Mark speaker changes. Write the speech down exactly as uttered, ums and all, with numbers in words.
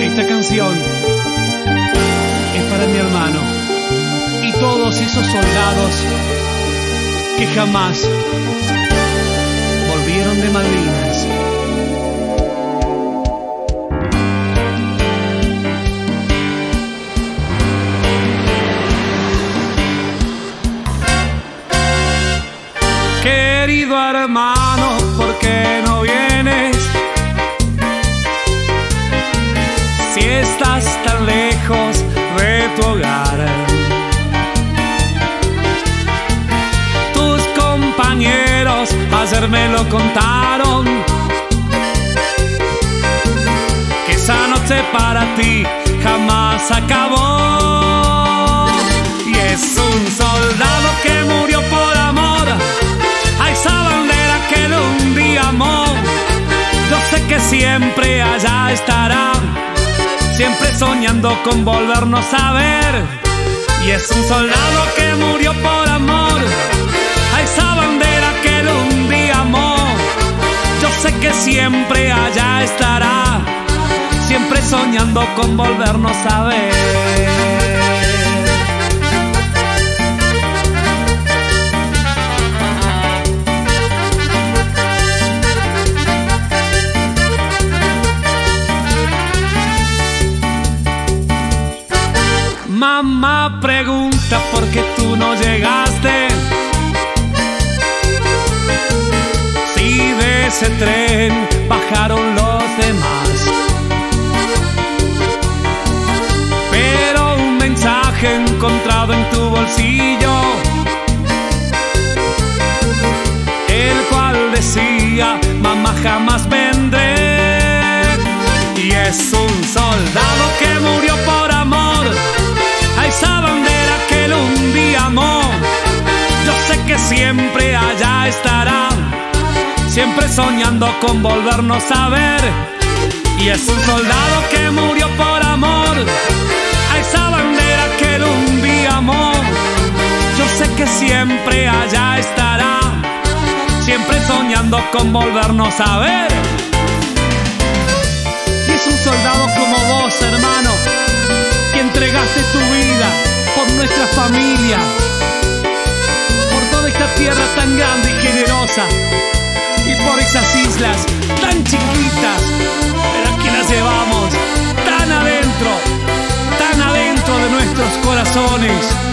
Speaker 1: Esta canción es para mi hermano y todos esos soldados que jamás volvieron de Malvinas. Querido hermano, ¿por qué no vienes? Si estás tan lejos de tu hogar. Tus compañeros ayer me lo contaron, que esa noche para ti jamás acabó. Y es un soldado que murió por amor a esa bandera que él un día amó. Yo sé que siempre allá estará, siempre soñando con volvernos a ver. Y es un soldado que murió por amor a esa bandera que él un día amó. Yo sé que siempre allá estará, siempre soñando con volvernos a ver. Mamá pregunta por qué tú no llegaste, si de ese tren bajaron los demás. Pero un mensaje encontrado en tu bolsillo, el cual decía: mamá, jamás vendré. Y es un soldado que murió por amor a esa bandera que él un día amó. Yo sé que siempre allá estará, siempre soñando con volvernos a ver. Y es un soldado que murió por amor a esa bandera que él un día amó. Yo sé que siempre allá estará, siempre soñando con volvernos a ver. Y es un soldado como vos, hermano, que entregaste tu vida por nuestra familia, por toda esta tierra tan grande y generosa, y por esas islas tan chiquitas, pero aquí las llevamos tan adentro, tan adentro de nuestros corazones.